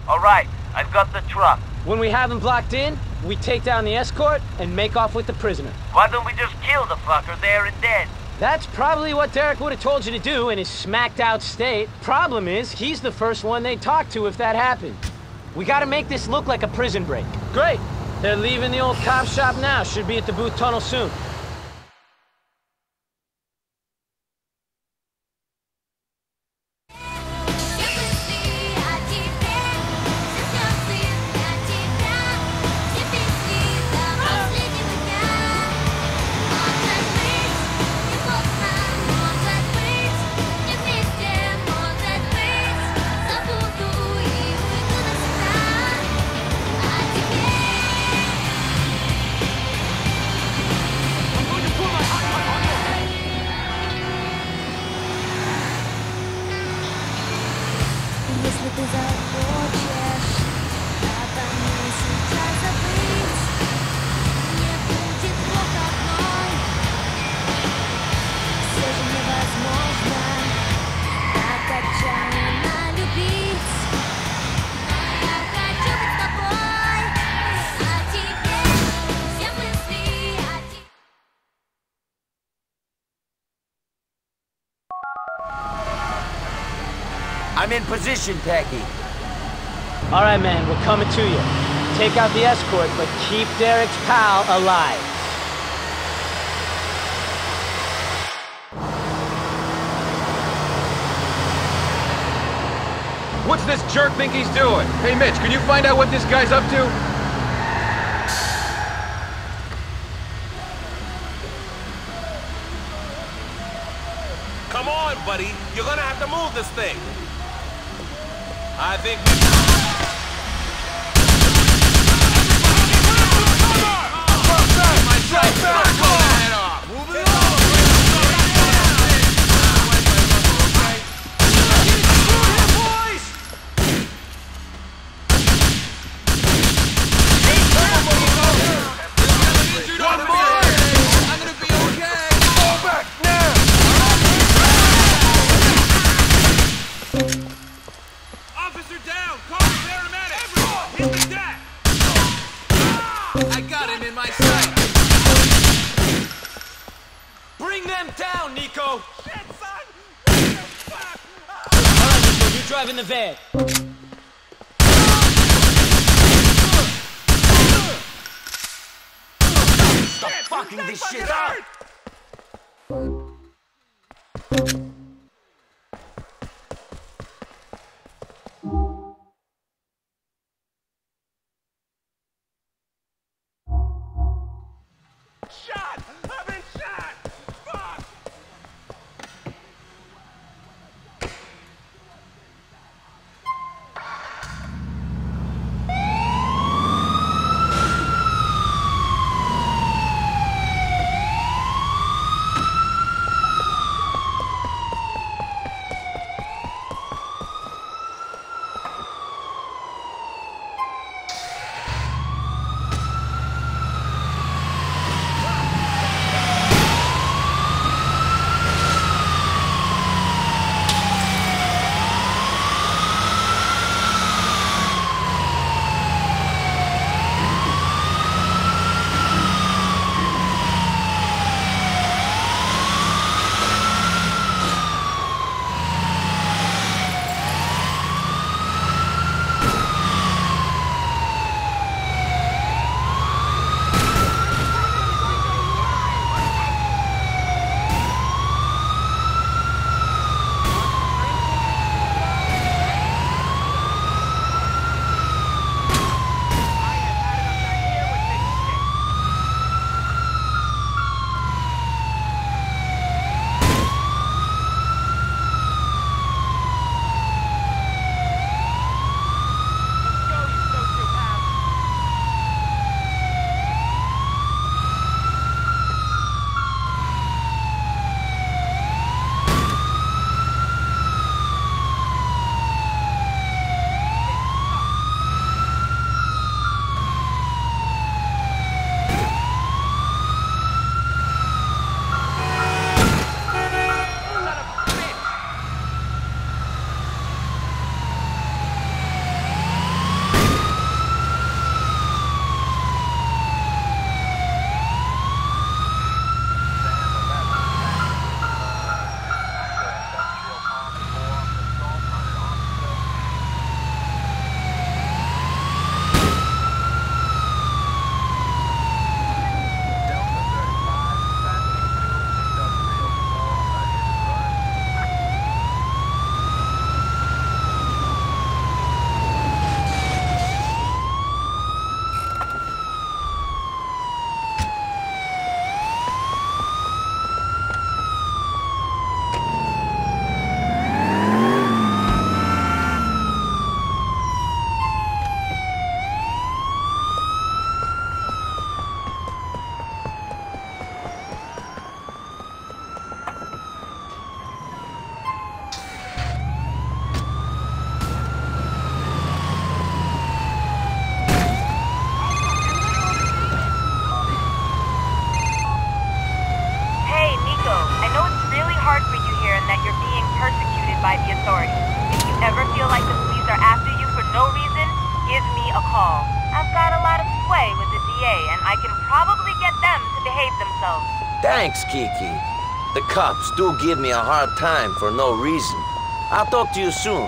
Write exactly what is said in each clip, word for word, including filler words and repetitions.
All right, I've got the truck. When we have him blocked in, we take down the escort and make off with the prisoner. Why don't we just kill the fucker there and then? That's probably what Derek would have told you to do in his smacked out state. Problem is, he's the first one they'd talk to if that happened. We gotta make this look like a prison break. Great. They're leaving the old cop shop now. Should be at the Booth Tunnel soon. I'm in position, Packy. All right, man, we're coming to you. Take out the escort, but keep Derek's pal alive. What's this jerk think he's doing? Hey, Mitch, can you find out what this guy's up to? Come on, buddy. You're gonna have to move this thing. I think we... Driving the van. Stop fucking this shit up! Shot! I've been shot! Fuck! authorities. If you ever feel like the police are after you for no reason, give me a call. I've got a lot of sway with the D A, and I can probably get them to behave themselves. Thanks, Kiki. The cops do give me a hard time for no reason. I'll talk to you soon.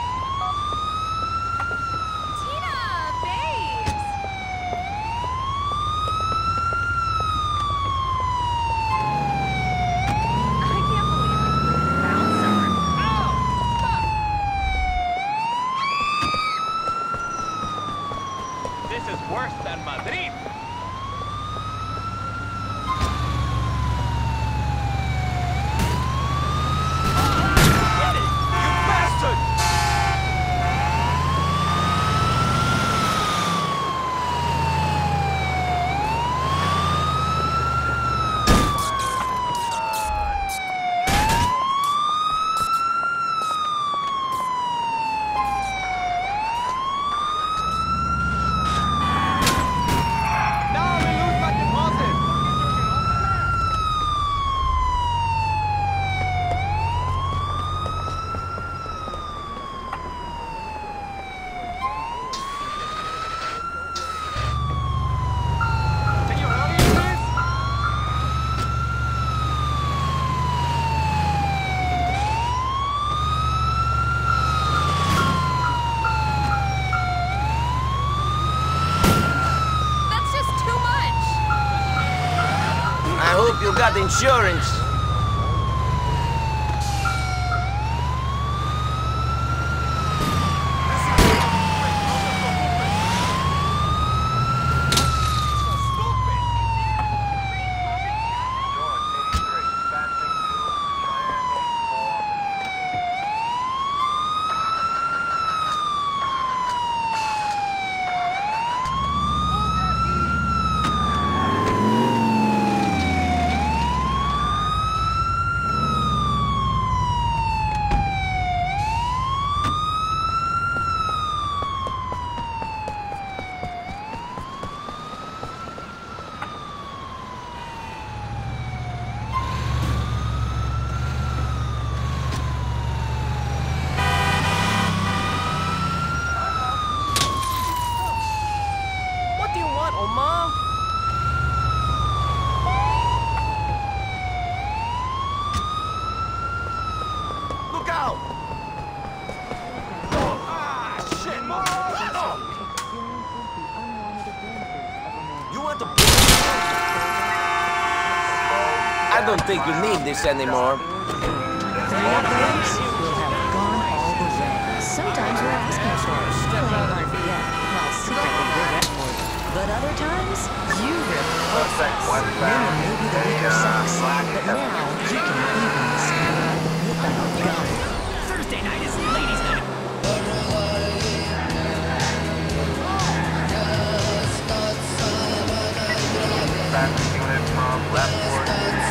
You got insurance. I don't think you need this anymore. Sometimes we're asking for it. Yeah, well, secretly we're up for it. But other times, you rip us. Women may be the weaker sex, but now you can even scream with a gun. Thursday night is ladies' night. Fast unit from left port.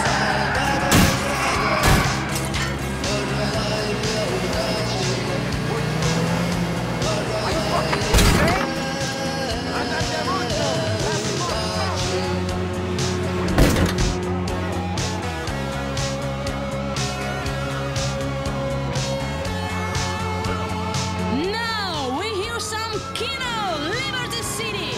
Now we hear some Kino, Liberty City.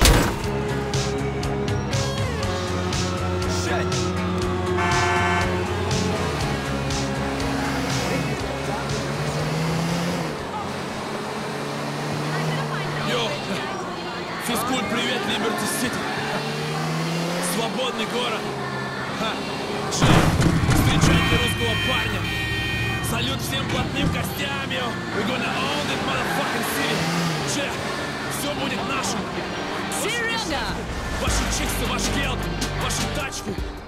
Йо, физкульт, привет, Liberty City. Свободный город. Ха. Че, встречайте русского парня. Салют всем блатным костям, йо. We gonna own this motherfucking city. Че, все будет нашим. Серега! Ваши чиксы, ваш гелт, вашу тачку.